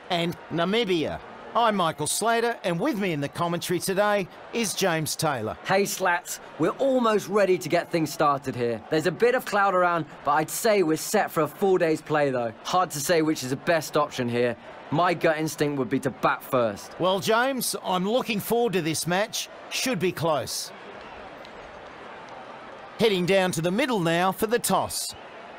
and Namibia. I'm Michael Slater, and with me in the commentary today is James Taylor. Hey Slats, we're almost ready to get things started here. There's a bit of cloud around, but I'd say we're set for a full day's play though. Hard to say which is the best option here. My gut instinct would be to bat first. Well, James, I'm looking forward to this match. Should be close. Heading down to the middle now for the toss.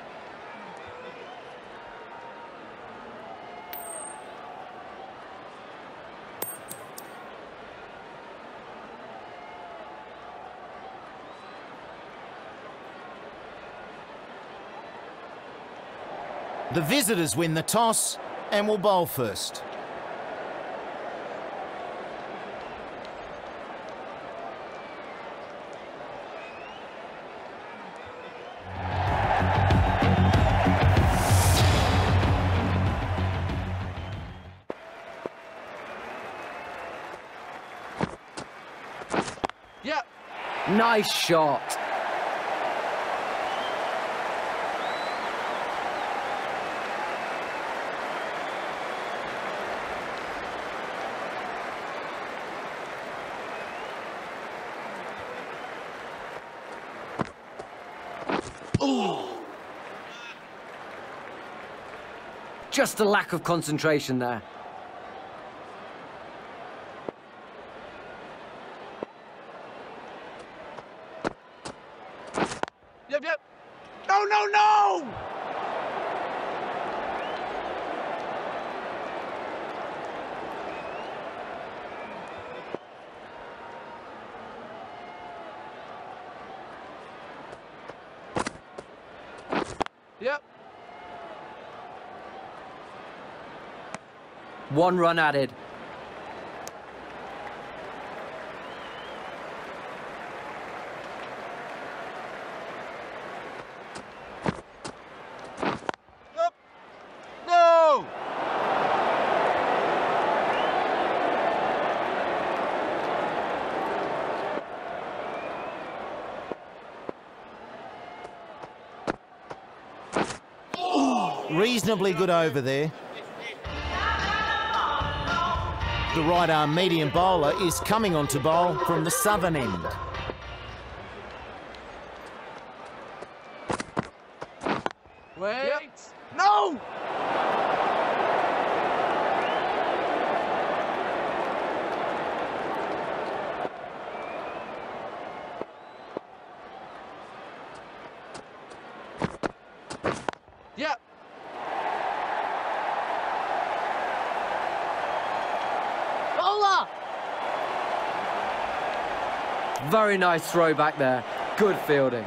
The visitors win the toss and will bowl first. Yeah. Nice shot. Just a lack of concentration there. Yep. No! Yep. One run added. Yep. No! Reasonably good over there. The right-arm medium bowler is coming on to bowl from the southern end. Wait. Yep. No! Yep. Bowler! Very nice throw back there. Good fielding.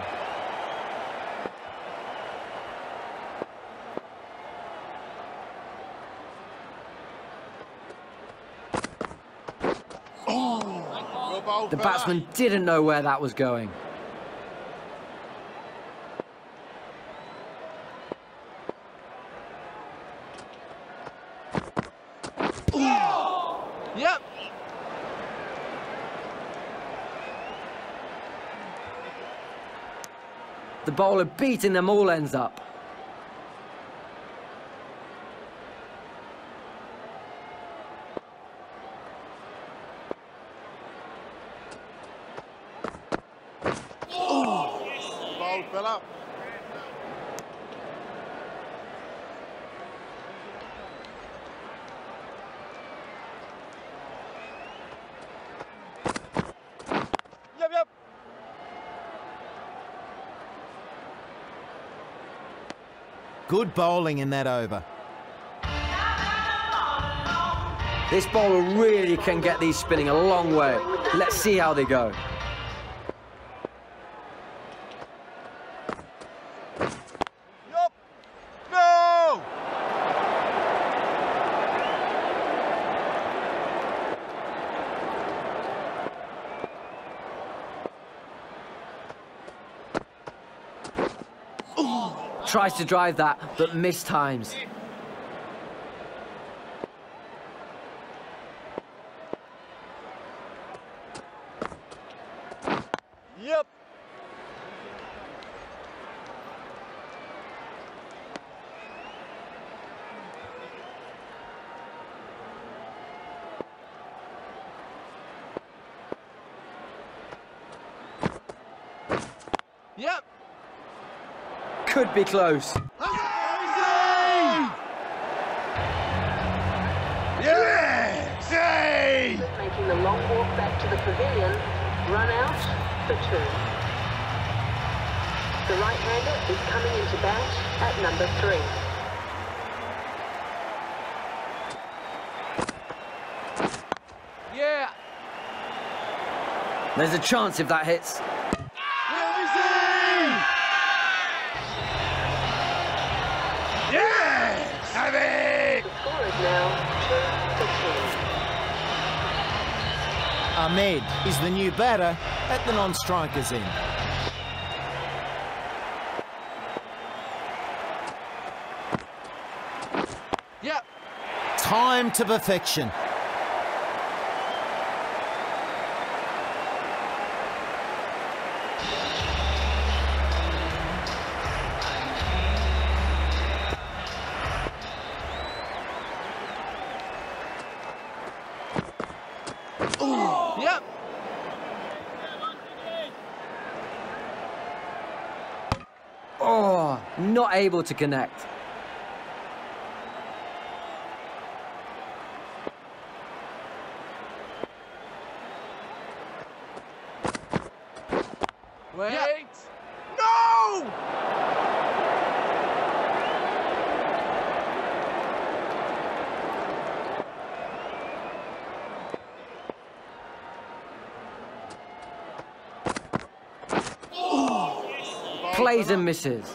The batsman didn't know where that was going. Yep. The bowler beating them all ends up. Ball fell up. Yep. Good bowling in that over. This bowler really can get these spinning a long way. Let's see how they go. Yep. No! Tries to drive that, but mistimes. Yep. Yep. Could be close. Making the long walk back to the pavilion, run out for 2. The right-hander is coming into bat at number 3. Yeah. There's a chance if that hits. The score is now 2-2. Ahmed is the new batter at the non-strikers end. Yep. Time to perfection. Yep. Oh, not able to connect. Wait. Yep. No! Plays and misses.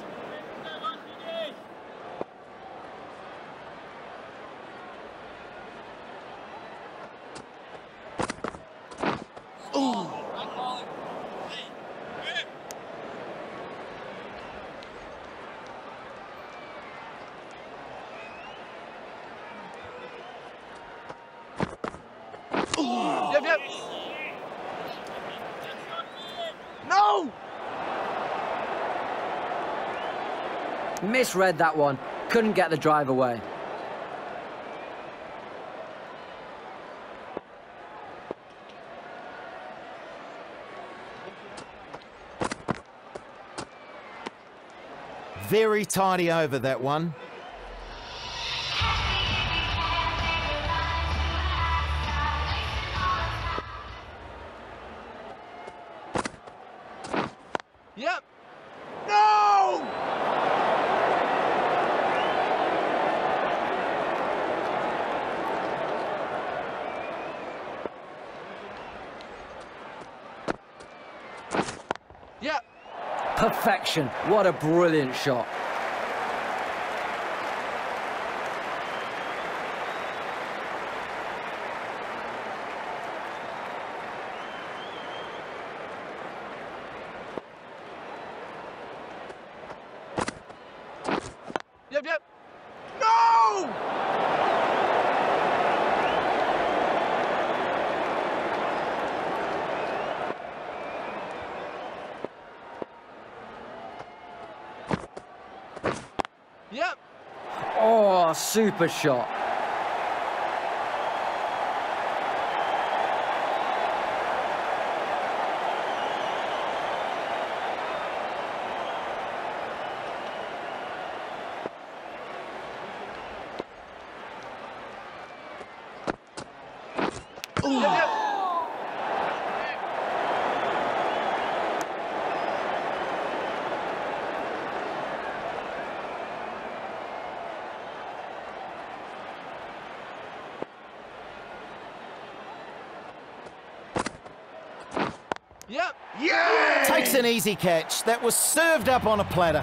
Yep, yep. No! Misread that one. Couldn't get the drive away. Very tidy over that one. Yep. No! Yep. Perfection. What a brilliant shot. Yep, yep. No! Yep. Oh, super shot. Yep, yep. Yep. Yeah! Takes an easy catch. That was served up on a platter.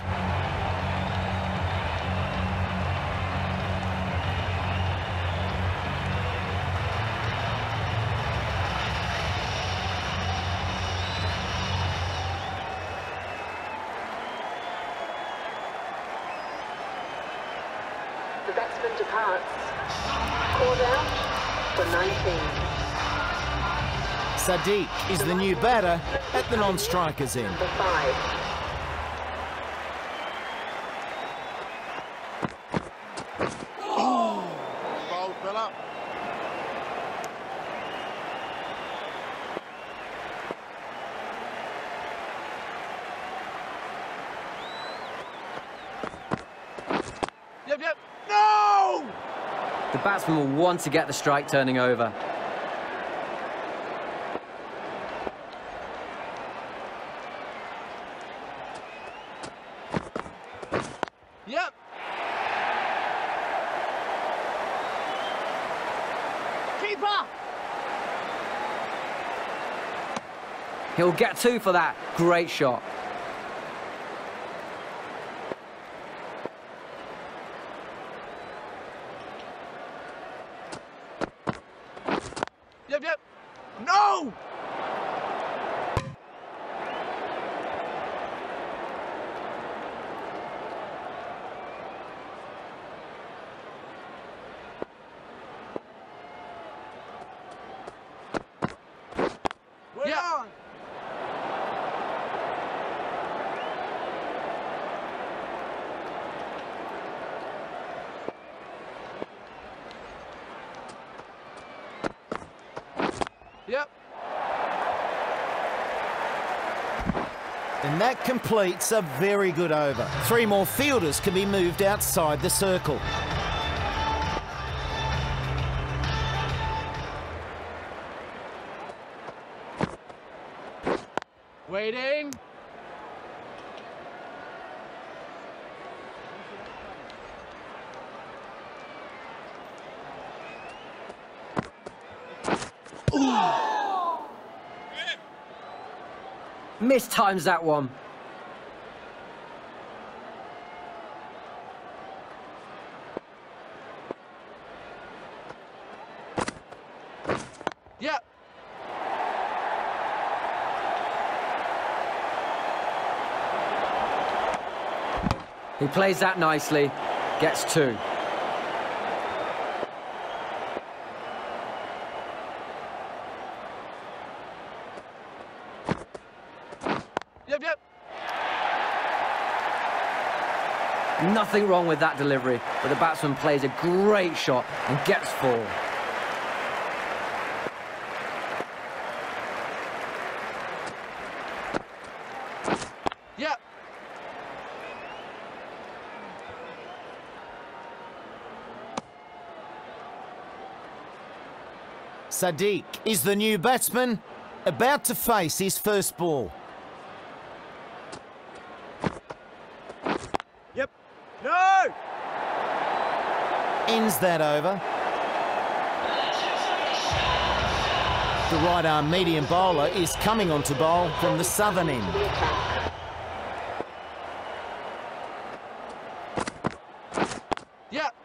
The batsman departs. Called out for 19. Sadiq is the new batter at the non-strikers end. Number 5. Bold fella. The batsman will want to get the strike turning over. Yep. Keeper. He'll get 2 for that. Great shot. Yep. No! We're on! Yep. And that completes a very good over. 3 more fielders can be moved outside the circle. Waiting. Mistimes that one. Yep. He plays that nicely. Gets 2. Yep. Nothing wrong with that delivery, but the batsman plays a great shot and gets 4. Yep. Sadiq is the new batsman, about to face his first ball. Yep. No! Ends that over. The right-arm medium bowler is coming on to bowl from the southern end. The attack. Yep.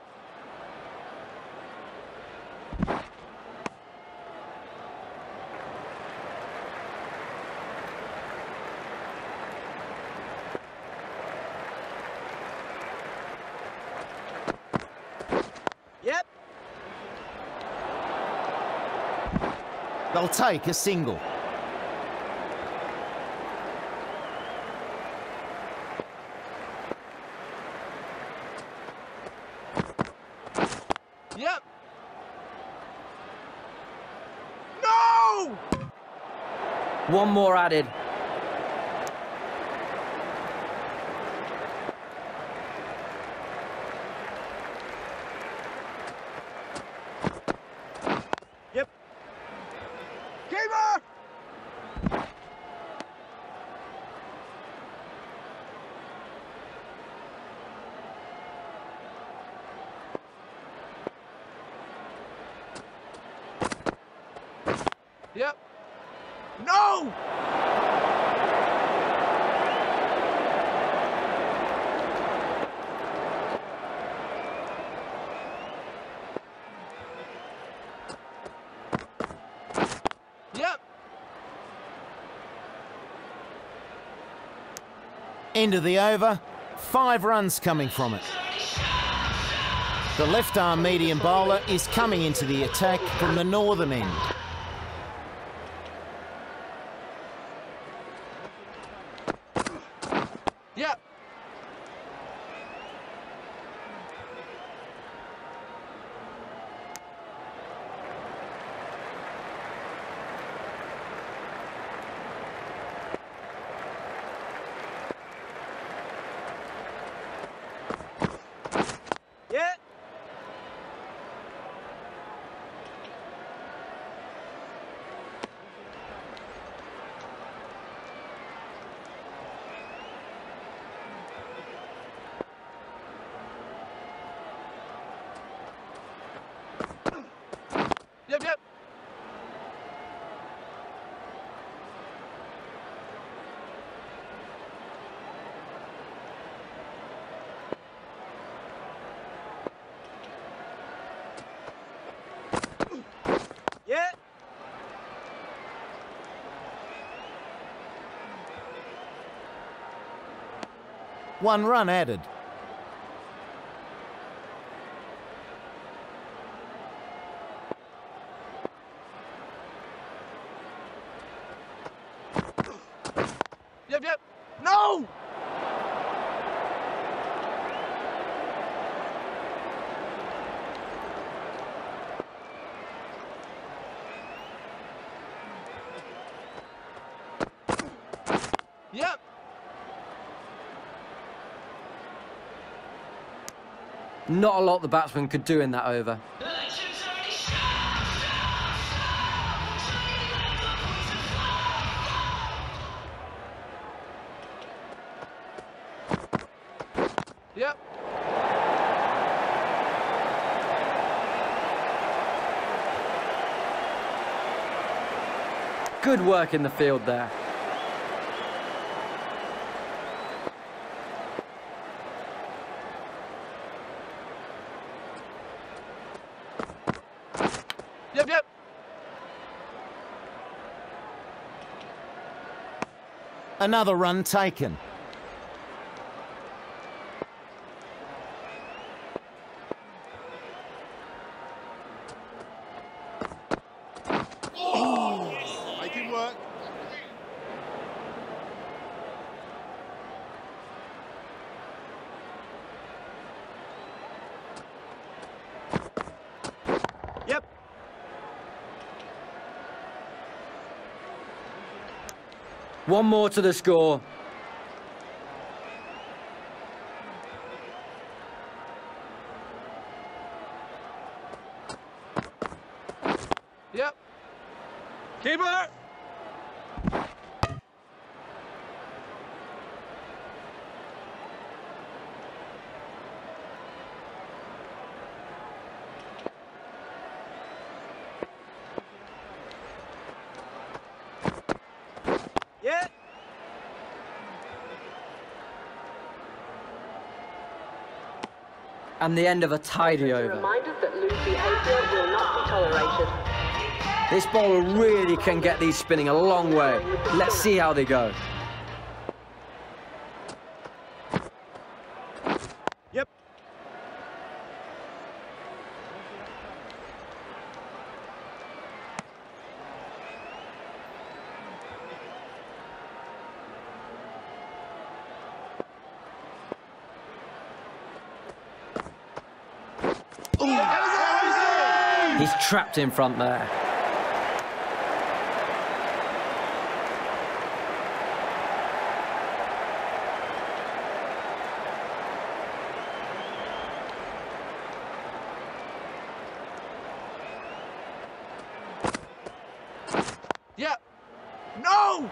Yep. They'll take a single. Yep. No! 1 more added. Yep. Keeper! Yep. No! Yep. End of the over, 5 runs coming from it. The left-arm medium bowler is coming into the attack from the northern end. Yep. Yeah. Yeah. 1 run added. Yep, yep. No! Yep. Not a lot the batsman could do in that over. Yep. Good work in the field there. Yep, yep. Another run taken. Make him work. Yep. One more to the score. Yep. Keeper! Yeah. And the end of a tidy A over. reminder that lewd behaviour will not be tolerated. This bowler really can get these spinning a long way. Let's see how they go. Yep. He's trapped in front there. Yep. No!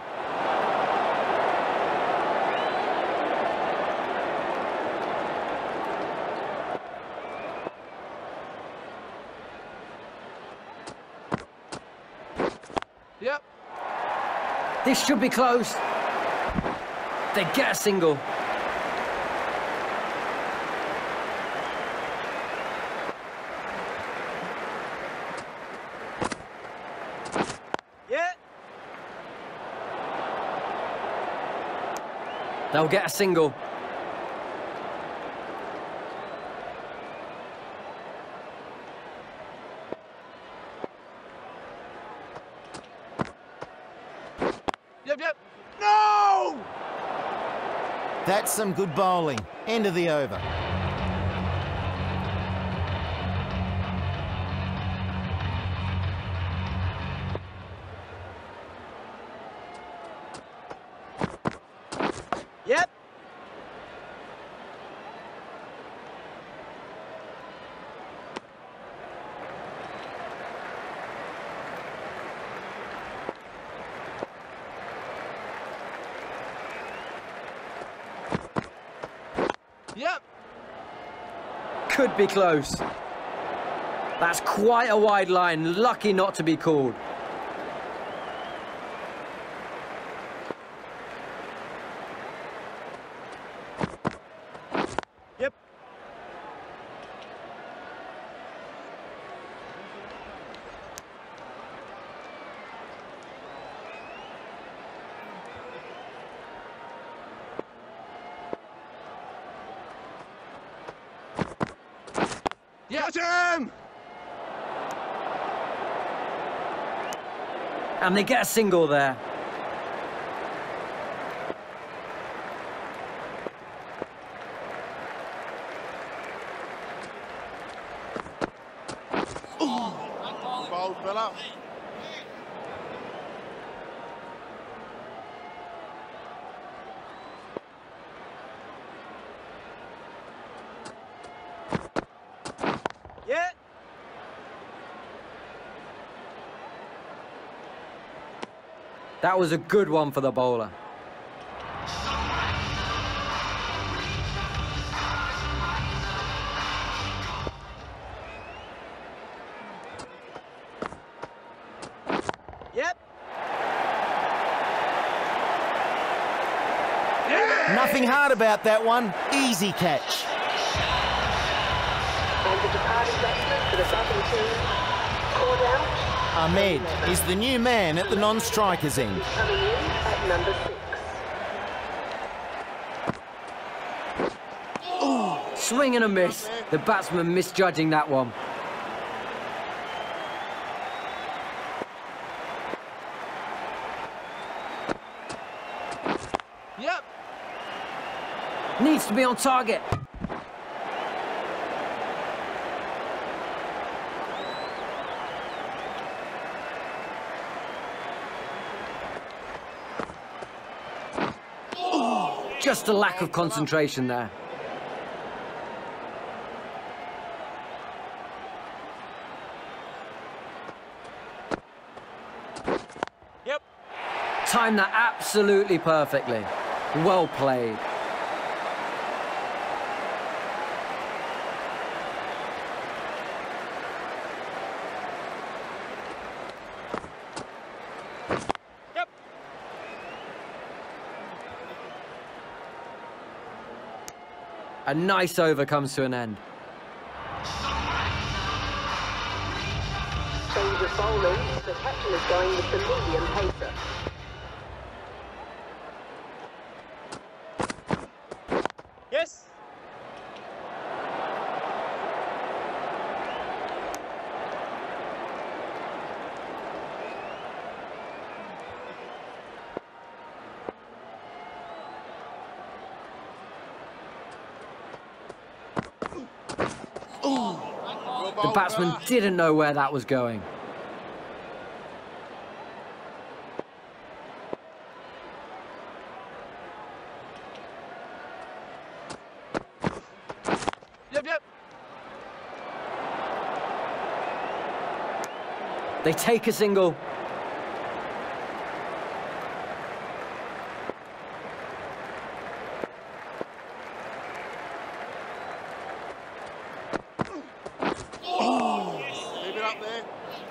Yep. This should be close. They get a single. Yeah. They'll get a single. Yep, yep. No! That's some good bowling. End of the over. Yep. Yep. Could be close. That's quite a wide line. Lucky not to be called. Yep. Yep. Got him! And they get a single there. Bold fella. Yeah. That was a good one for the bowler. Yep. Nothing hard about that one. Easy catch. And the departing batsman for the batting team, called out. Ahmed is the new man at the non-strikers end. Coming in at number 6. Swing and a miss. The batsman misjudging that one. Yep. Needs to be on target. Just a lack of concentration there. Yep. Timed that absolutely perfectly. Well played. Yep. A nice over comes to an end. Change of bowling. The captain is going with the medium pacer. Yes. The batsman didn't know where that was going. Yep. Yep. They take a single. Leave it up there.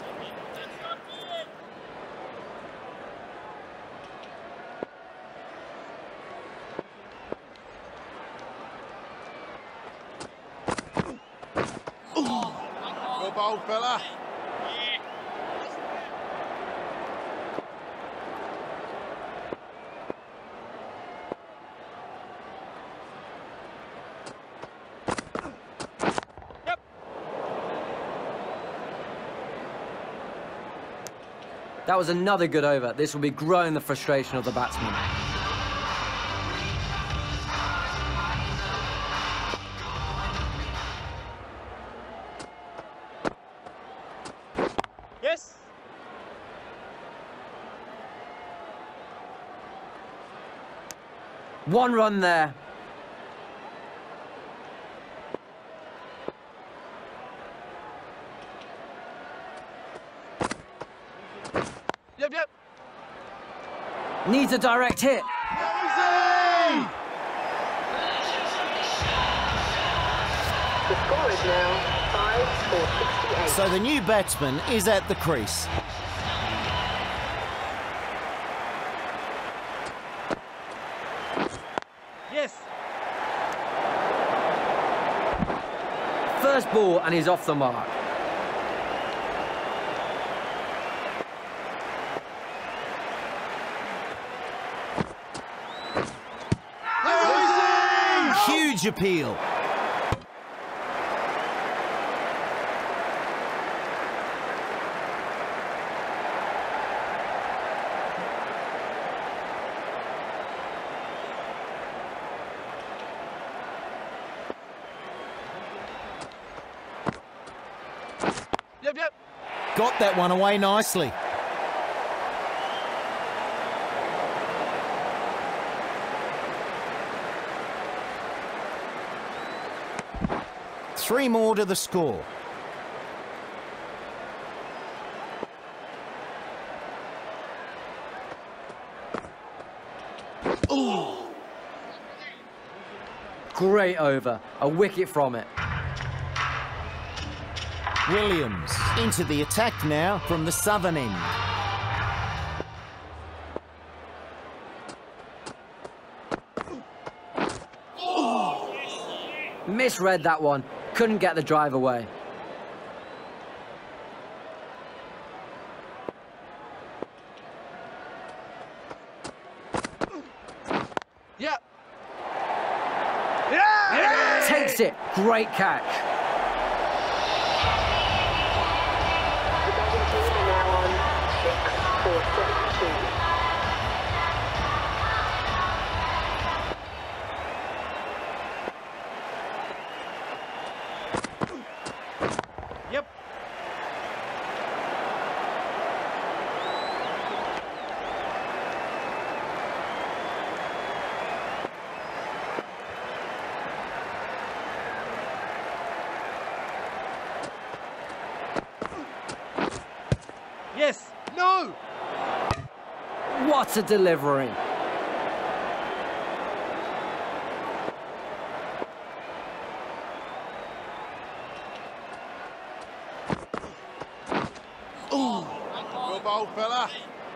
Well bowled, fella. Yep. That was another good over. This will be growing the frustration of the batsman. Yes. One run there. Yep. Yep. Needs a direct hit. Easy! The score is now 5 for 68. So the new batsman is at the crease. Yes. First ball and he's off the mark. Huge appeal. yep. Got that one away nicely. Three more to the score. Great over. A wicket from it. Williams into the attack now from the southern end. Misread that one. Couldn't get the drive away. Yeah. Yeah. Takes it. Great catch. The batting team are now on 6 for 72. Yep. Yes. No. What a delivery. Go ball, fella.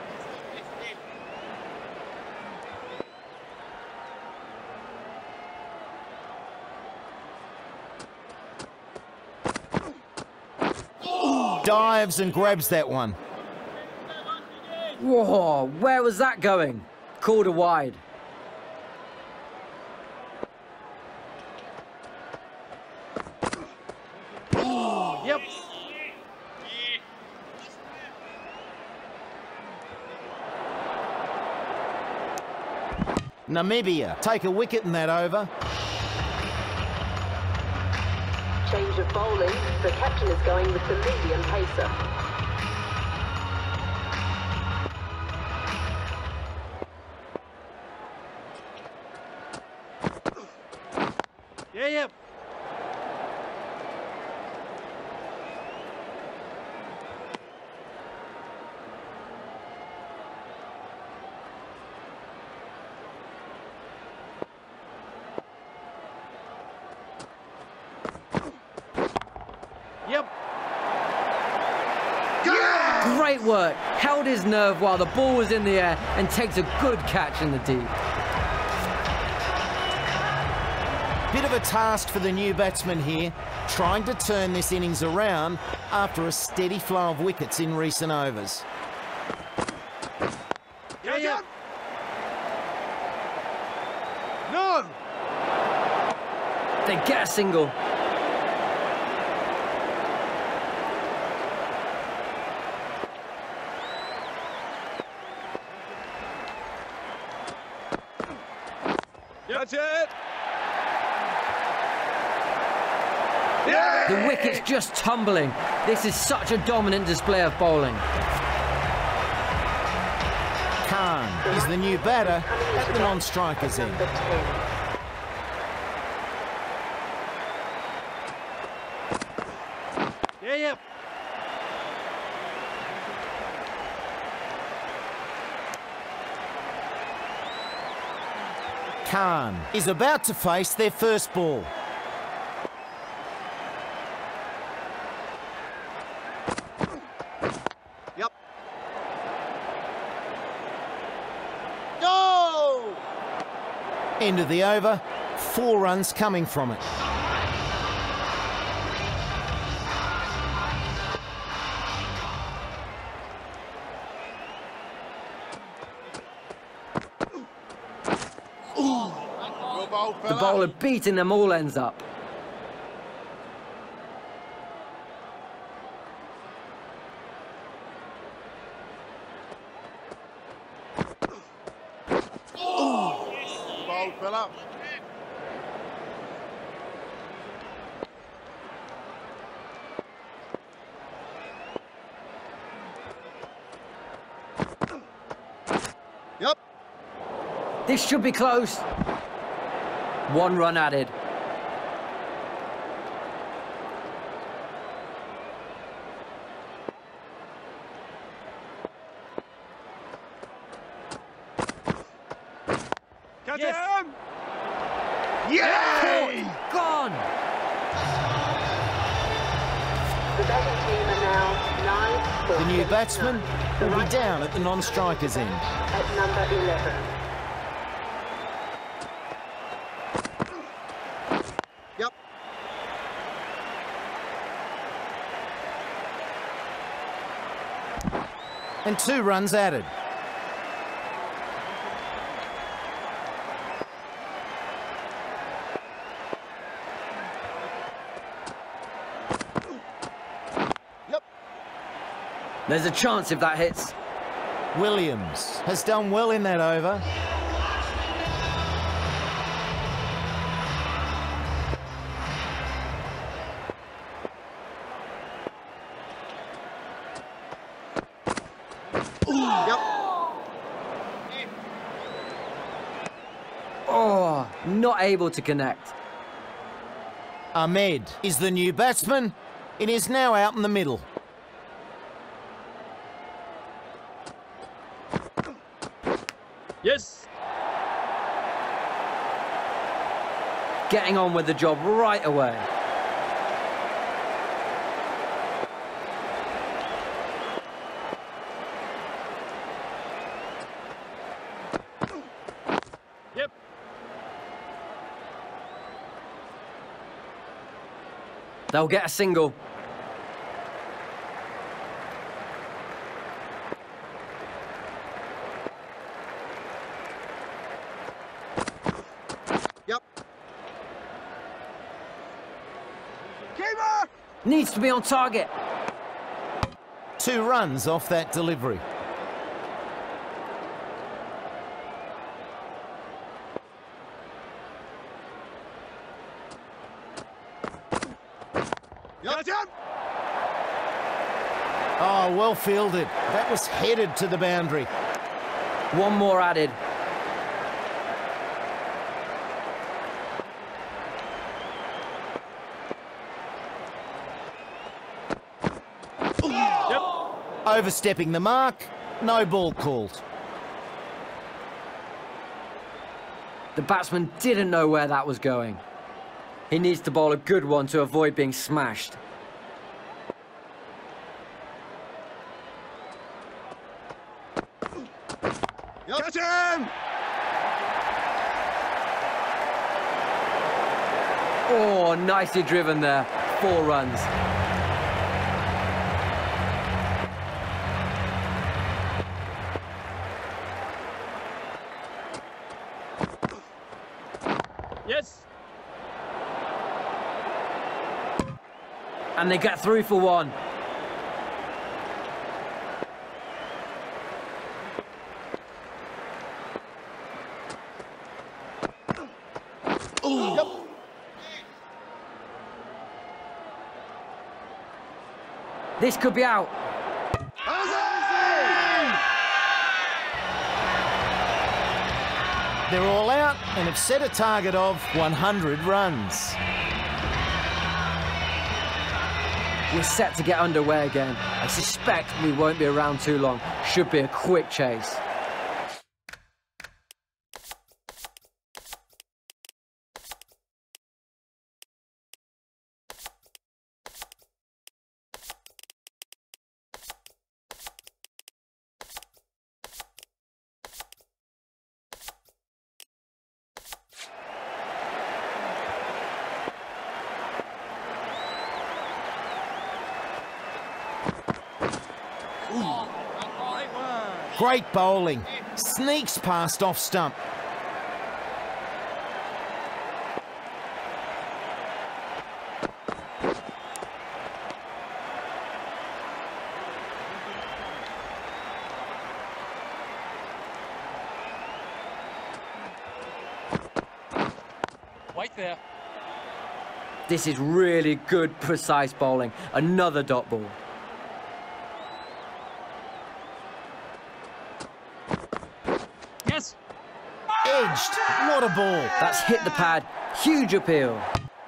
Dives and grabs that one. Whoa, where was that going? Called a wide. Yep. Namibia take a wicket in that over. Change of bowling. The captain is going with the medium pacer. Yeah, yep. Yep. Great work. Held his nerve while the ball was in the air and takes a good catch in the deep. Bit of a task for the new batsman here, trying to turn this innings around after a steady flow of wickets in recent overs. Yeah, yep. No. They get a single. That's it. The wicket's just tumbling. This is such a dominant display of bowling. Khan is the new batter at the non-strikers end. Number 10. Yeah, yep. Khan is about to face their first ball. Yep. No! End of the over, 4 runs coming from it. Go ball, The fella. bowler beating them all ends up. Go ball, fella. This should be close. 1 run added. Catch Yes. him! Yay! Gone! The batting team are now 9 for The new 79. batsman The will be right down at the non-striker's end. at number 11. Yep. And 2 runs added. Yep. There's a chance if that hits. Williams has done well in that over. Yep. Oh, not able to connect. Ahmed is the new batsman. It is now out in the middle. Yes. Getting on with the job right away. Yep. They'll get a single. Yep. Keeper! Needs to be on target. 2 runs off that delivery. Catch him! Oh, well fielded. That was headed to the boundary. 1 more added. Yep. Overstepping the mark, no ball called. The batsman didn't know where that was going. He needs to bowl a good one to avoid being smashed. Catch him! Oh, nicely driven there. 4 runs. Yes. And they get through for 1. Yep. This could be out. They're all out and have set a target of 100 runs. We're set to get underway again. I suspect we won't be around too long. Should be a quick chase. Great bowling. Sneaks past off stump. Wait there. This is really good, precise bowling. Another dot ball. Yes. Edged. What a ball. That's hit the pad. Huge appeal.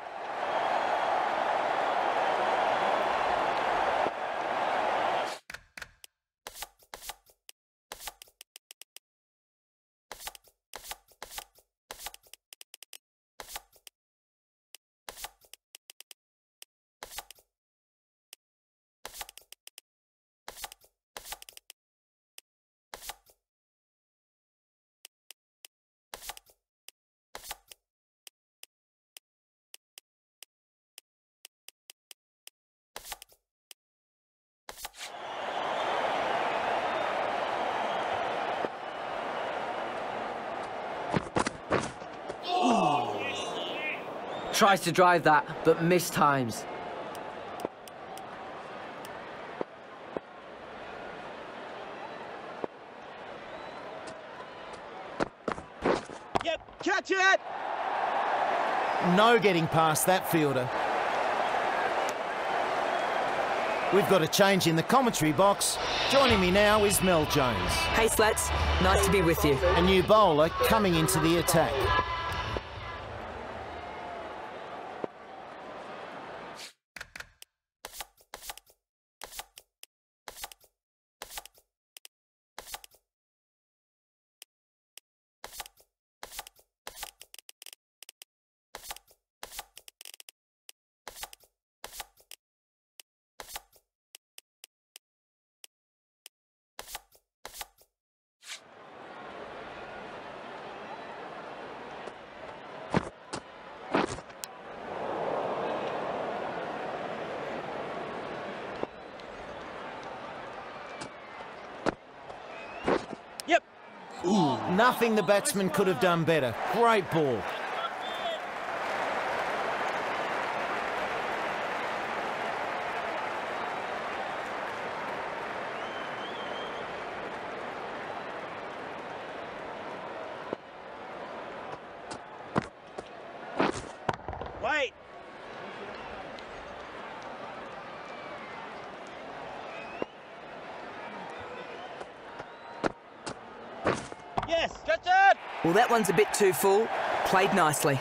Tries to drive that, but mistimes. Yep, catch it! No getting past that fielder. We've got a change in the commentary box. Joining me now is Mel Jones. Hey, Slats. Nice to be with you. A new bowler coming into the attack. Yep. Nothing the batsman could have done better. Great ball. Wait. Yes, catch it! Well, that one's a bit too full. Played nicely.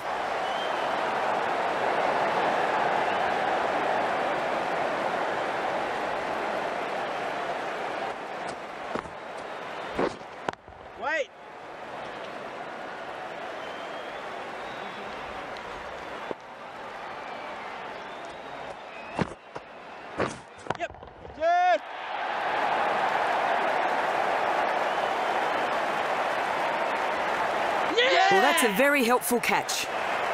Wait. Yep, good. Well, that's a very helpful catch.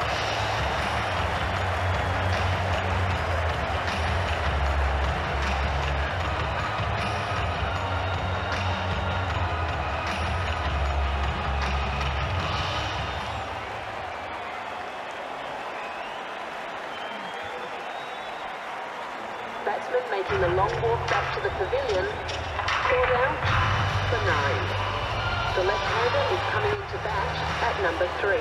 Batsman making the long walk back to the pavilion. Scored out for 9. The left-hander is coming into bat at number 3.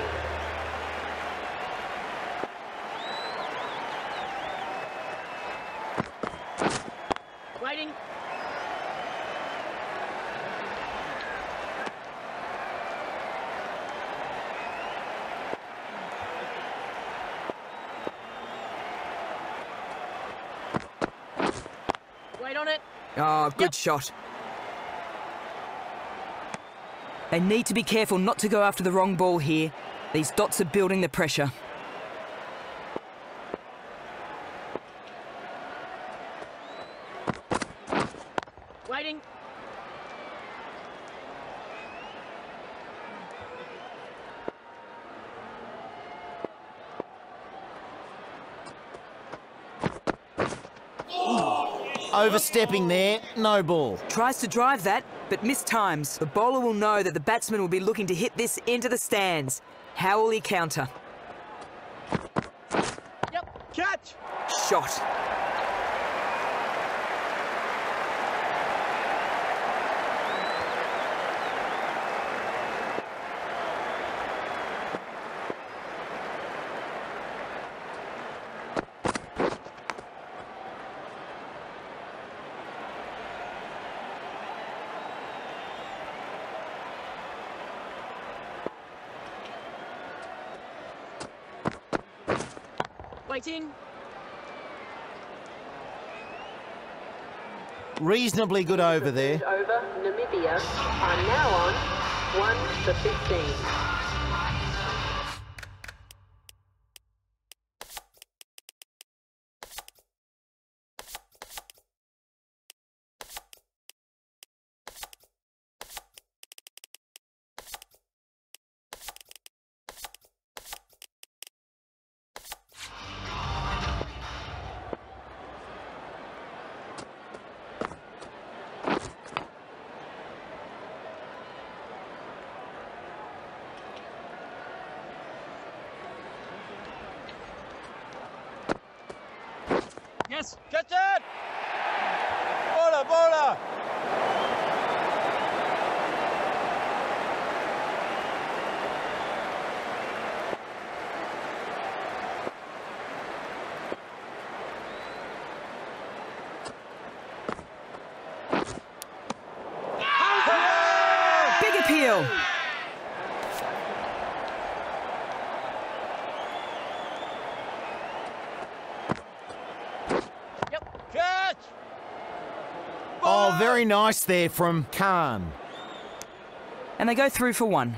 Waiting. Wait on it. Oh, good shot. They need to be careful not to go after the wrong ball here. These dots are building the pressure. Waiting. Overstepping there, no ball. Tries to drive that, but mistimes. The bowler will know that the batsman will be looking to hit this into the stands. How will he counter? Yep, catch. Shot. Waiting. Reasonably good over there. Over Namibia are now on 1-15. Yes. Catch it! Bowler, bowler! Big appeal. Catch! Oh, very nice there from Khan. And they go through for one.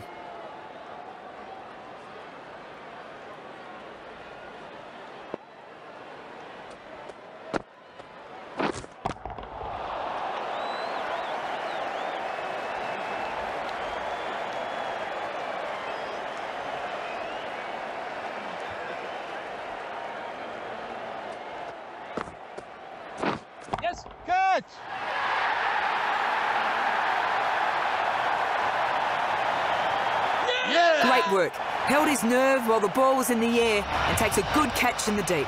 Yes. Catch! Yeah! Great work. Held his nerve while the ball was in the air and takes a good catch in the deep.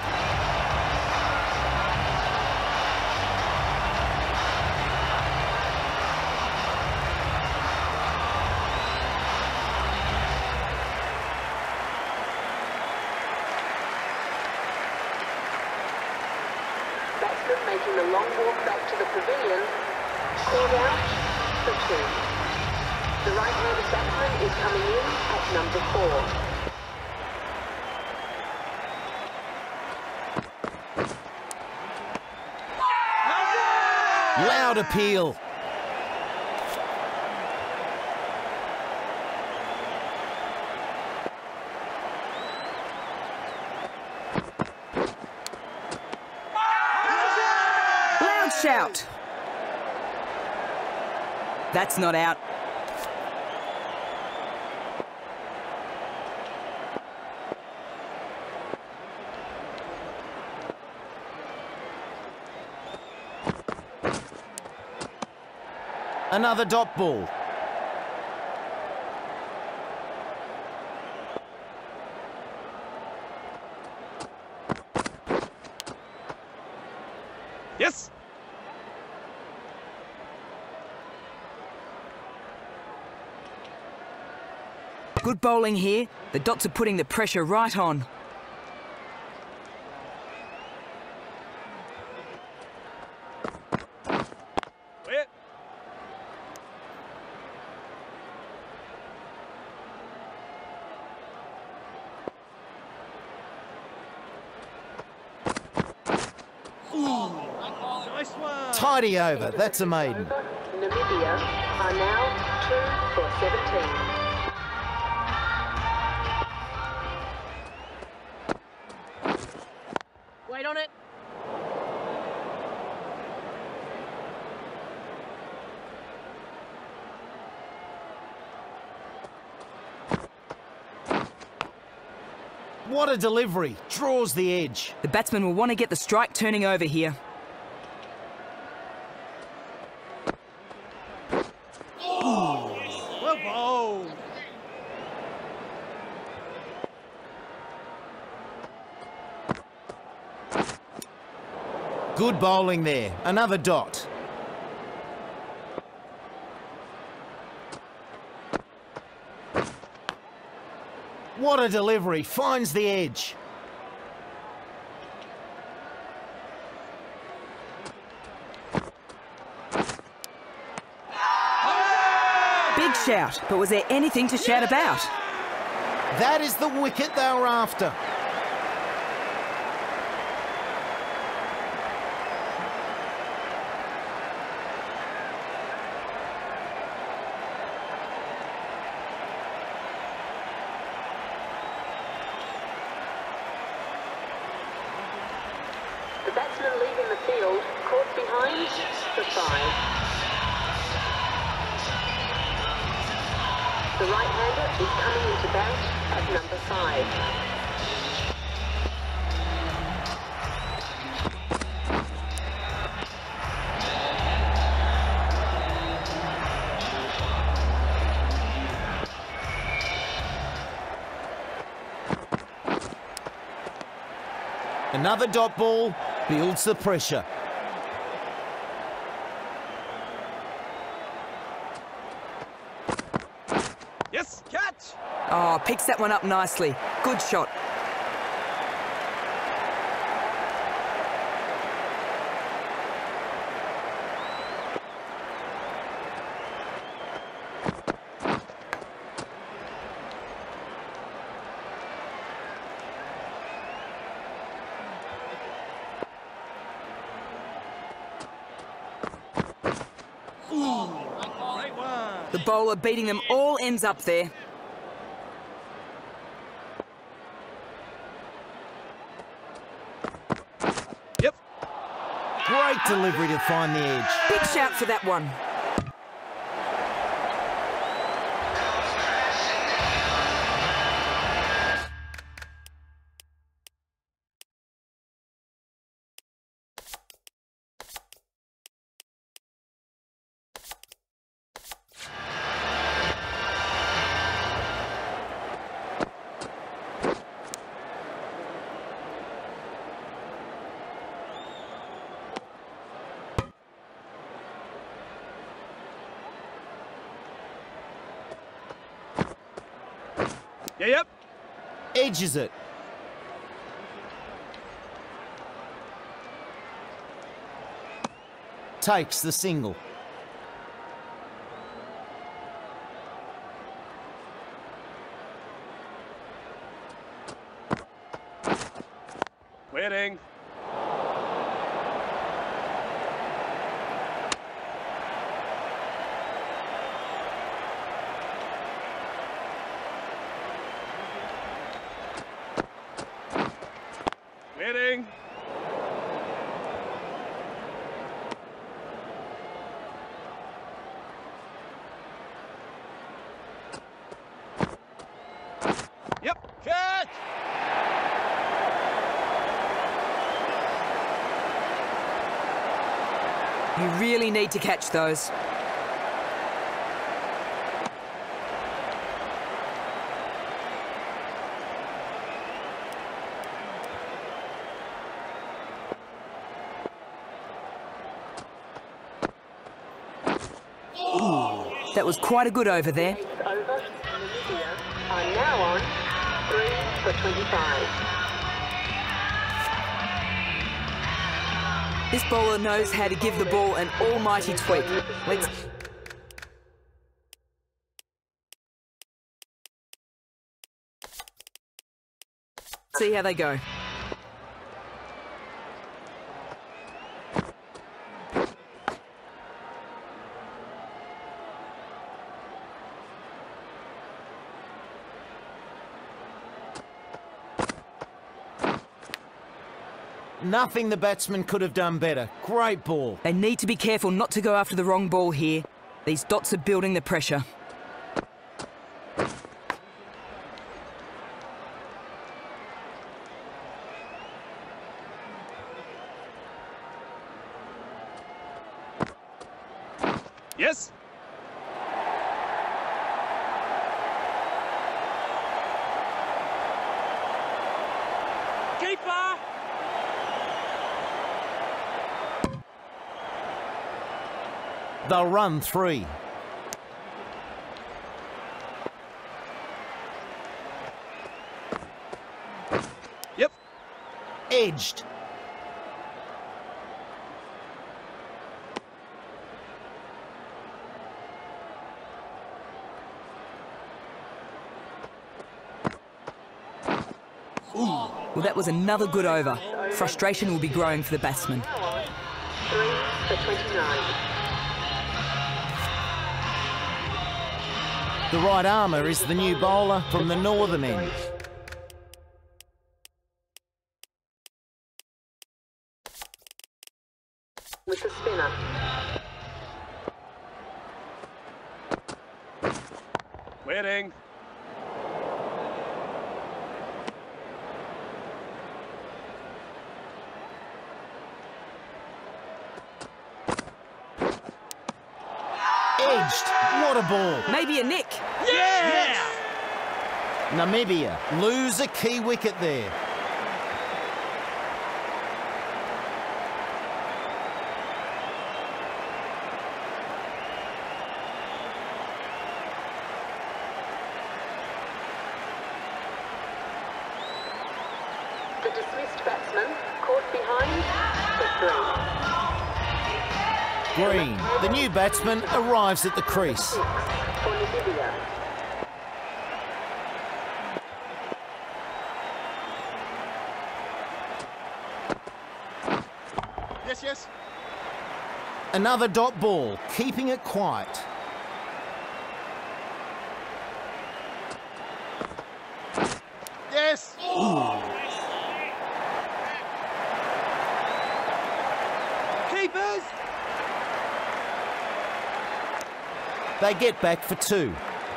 Batsman making the long walk back to the pavilion. Called out for 2. The right-handed batsman is coming in at number 4. Loud appeal. Loud shout. That's not out. Another dot ball. Yes. Good bowling here. The dots are putting the pressure right on. Wait. Nice one. Tidy over. That's a maiden. Namibia are now 2 for 17. Wait on it. What a delivery. Draws the edge. The batsman will want to get the strike turning over here. Well bowled. Good bowling there. Another dot. What a delivery. Finds the edge. Big shout, but was there anything to shout about? That is the wicket they were after. for 5. The right-hander is coming into bat at number 5. Another dot ball builds the pressure. Yes, catch! Oh, picks that one up nicely. Good shot. Great one. The bowler beating them all ends up there. Yep. Great delivery to find the edge. Big shout for that one. Yeah, yep. Edges it. Takes the single. Waiting. Waiting. Yep. Catch! You really need to catch those. That was quite a good over there. Over. Namibia are now on 3 for 25. This bowler knows how to give the ball an almighty tweak. Let's... see how they go. Nothing the batsman could have done better. Great ball. They need to be careful not to go after the wrong ball here. These dots are building the pressure. Yes. Keeper. They'll run 3. Yep. Edged. Well, that was another good over. Frustration will be growing for the batsman. Now on 3 for 29. The right armour is the new bowler from the northern end. With the spinner. Clearing. Edged. What a ball. Maybe a nick. Yeah! Namibia lose a key wicket there. The dismissed batsman caught behind for 3. Green, the new batsman, arrives at the crease. 6 for Namibia. Yes, yes. Another dot ball, keeping it quiet. Yes! Keepers! They get back for 2.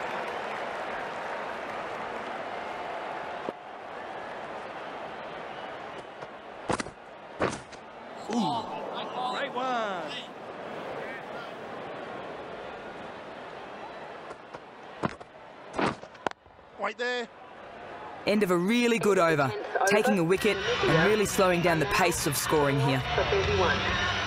Great one. Right there. End of a really good over. Taking a wicket and really slowing down the pace of scoring here. For 31.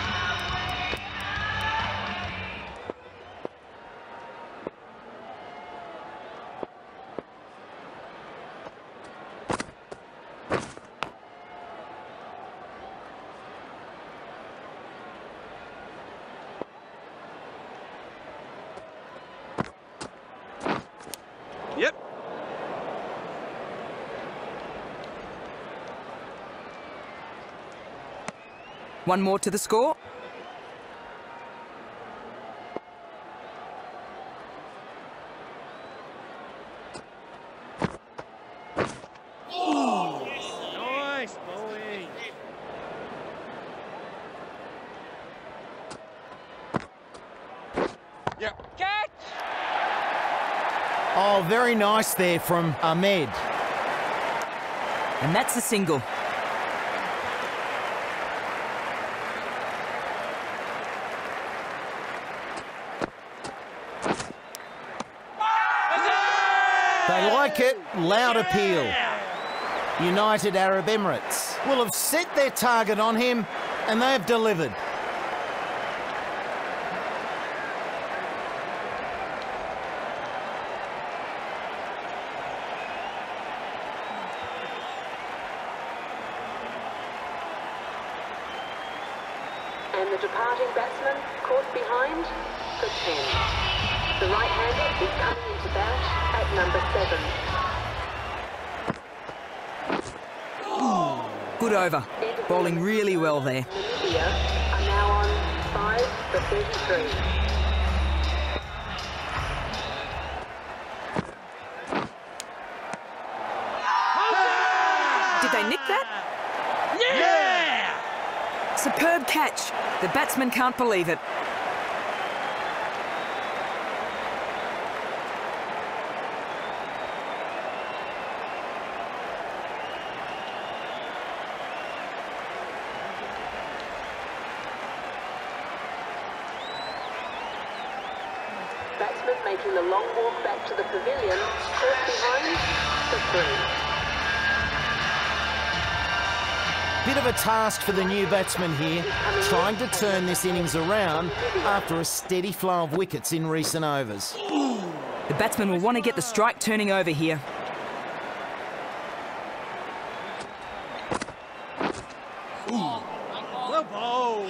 Yep. One more to the score. Nice, boy. Yep. Catch! Oh, very nice there from Ahmed. And that's a single. They like it, loud appeal. United Arab Emirates will have set their target on him, and they have delivered. And the departing batsman caught behind for 10. The right-hander is coming into bat at number 7. Good over. Bowling really well there. Namibia are now on 5 for 33. Did they nick that? Yeah! Superb catch. The batsman can't believe it. Batsman making the long walk back to the pavilion, caught behind for 3. Bit of a task for the new batsman here, trying to turn this innings around after a steady flow of wickets in recent overs. The batsman will want to get the strike turning over here. Well bowled.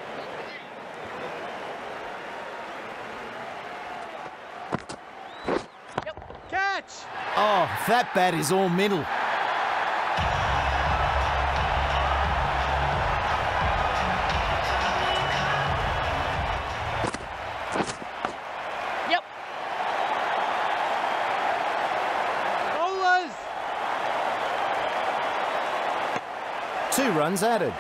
Catch! Oh, that bat is all middle. Yep. Bowlers! 2 runs added.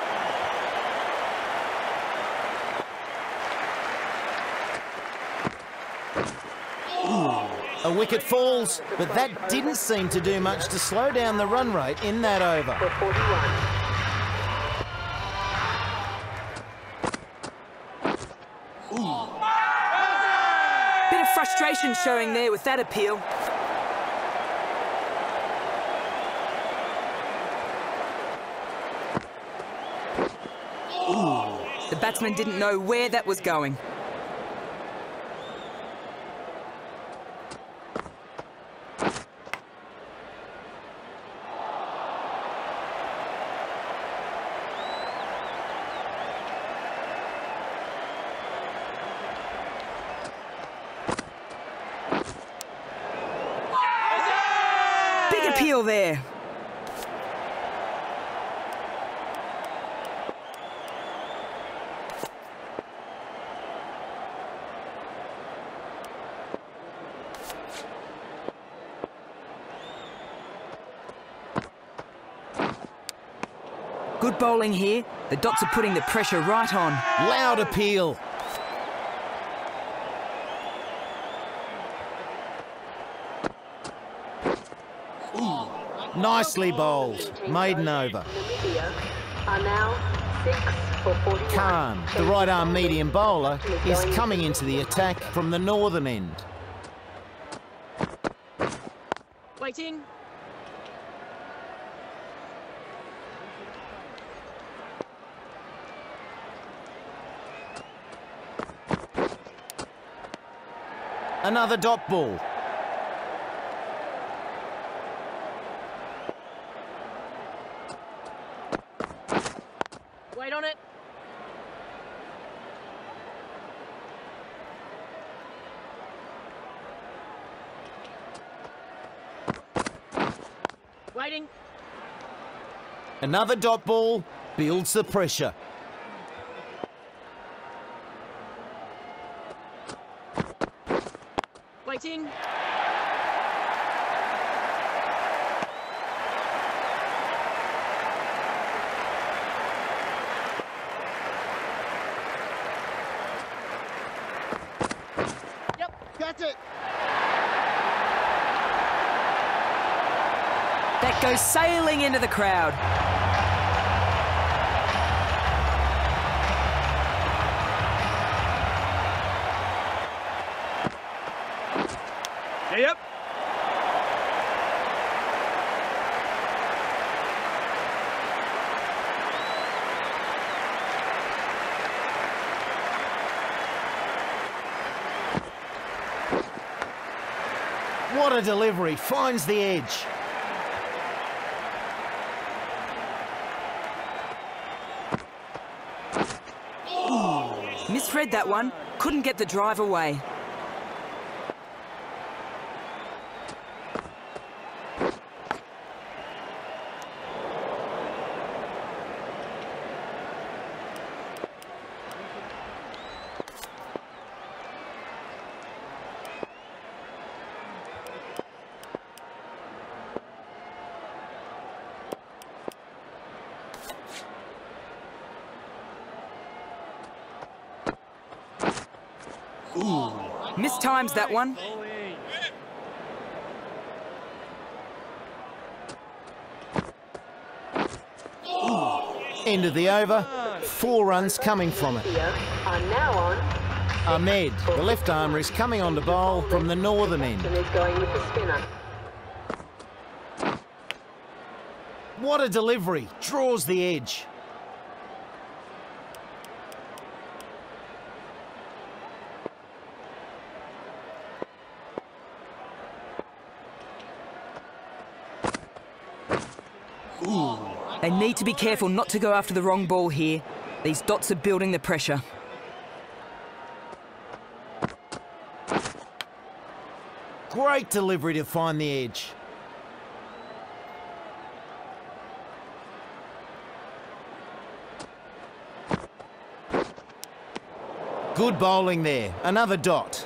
A wicket falls, but that didn't seem to do much to slow down the run rate in that over. For 41. Bit of frustration showing there with that appeal. The batsman didn't know where that was going. Big appeal there. Good bowling here. The Dots are putting the pressure right on. Loud appeal. Nicely bowled. Maiden over. Namibia are now 6 for 41. Khan, the right arm medium bowler, is coming into the attack from the northern end. Waiting. Another dot ball. Wait on it. Waiting. Another dot ball builds the pressure. Waiting. Catch it. That goes sailing into the crowd. Yep. What a delivery. Finds the edge. Misread that one. Couldn't get the drive away. Mistimes that one. Bowling. End of the over. 4 runs coming from it. Namibia are now on. Ahmed, the left armer, is coming on to bowl from the northern end. And is going with the spinner. What a delivery. Draws the edge. They need to be careful not to go after the wrong ball here. These Dots are building the pressure. Great delivery to find the edge. Good bowling there. Another dot.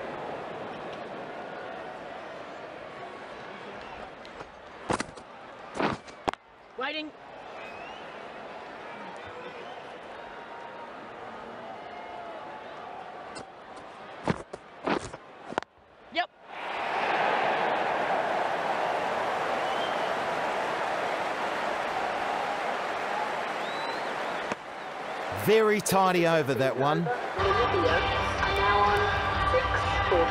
Waiting. Yep. Very tidy over that one. Namibia are now on 6 for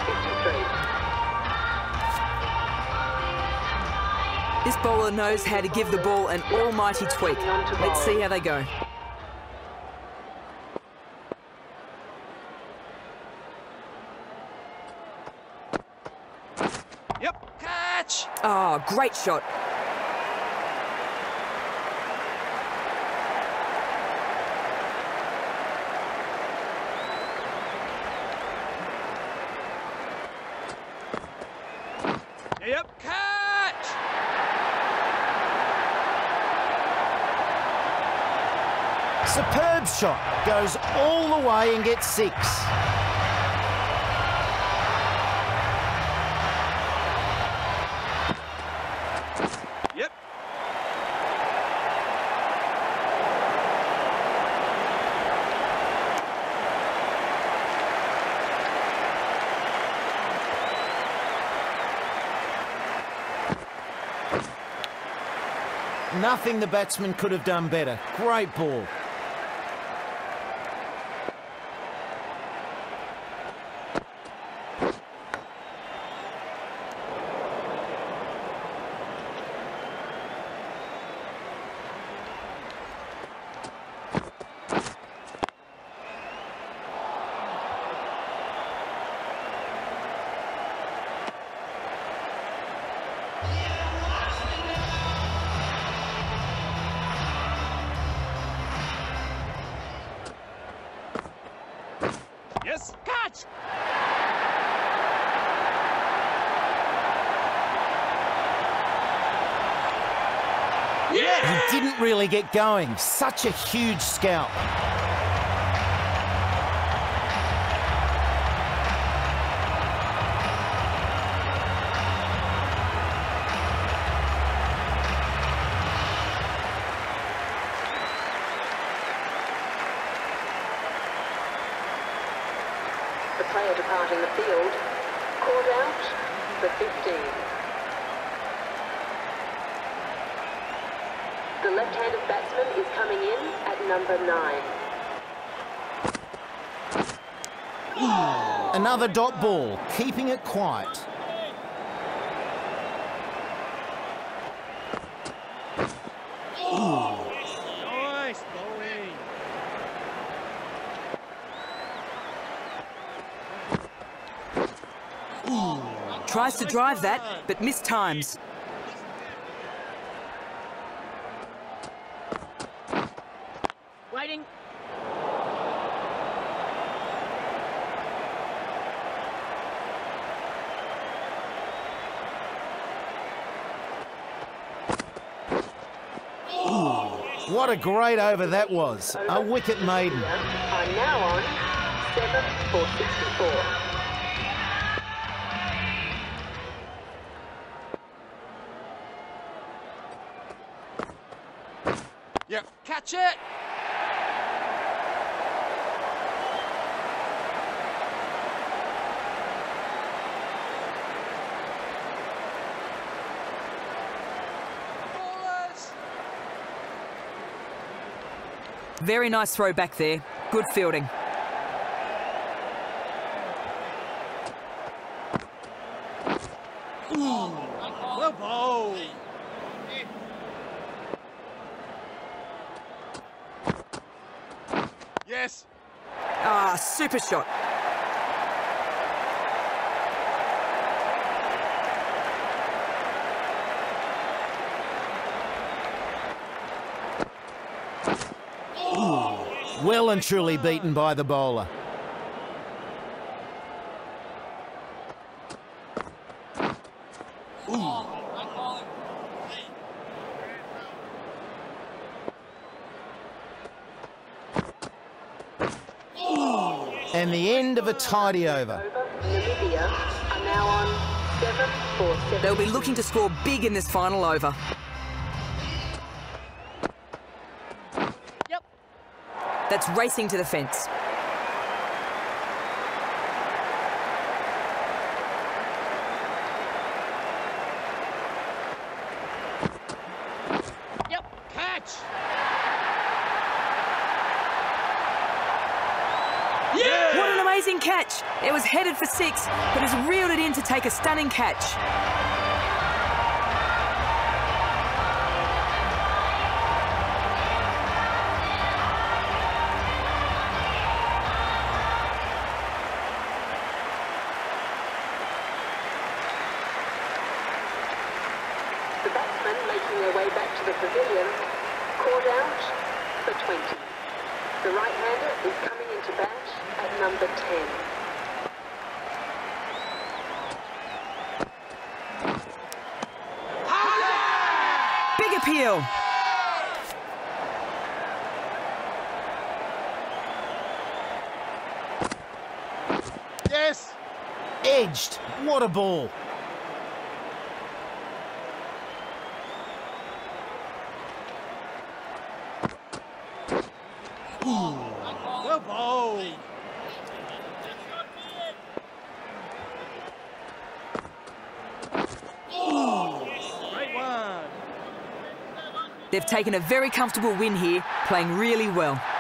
53. This bowler knows how to give the ball an almighty tweak. Let's see how they go. Yep, catch! Oh, great shot. Yep, catch! Superb shot. Goes all the way and gets 6. Yep. Nothing the batsman could have done better. Great ball. Yes, catch! Yeah! He didn't really get going. Such a huge scalp. The player departing the field, called out for 15. The left-handed batsman is coming in at number 9. Another dot ball, keeping it quiet. Nice bowling. Tries to drive that, but mistimes. Waiting. What a great over that was. A wicket maiden. Are now on 7 for 64. Yep, catch it! Ballers! Very nice throw back there. Good fielding. Well bowled. Yes. Ah, super shot. Well and truly beaten by the bowler. And the end of a tidy over. Namibia are now on 7 for 7. They'll be looking to score big in this final over. Yep. That's racing to the fence. Yep, catch! Stunning catch. It was headed for 6, but has reeled it in to take a stunning catch. The batsmen making their way back to the pavilion, called out for 20. The right-hander is coming into bat at number 10. Big appeal. Yes. Edged. What a ball. Well bowled. Great one. They've taken a very comfortable win here, playing really well.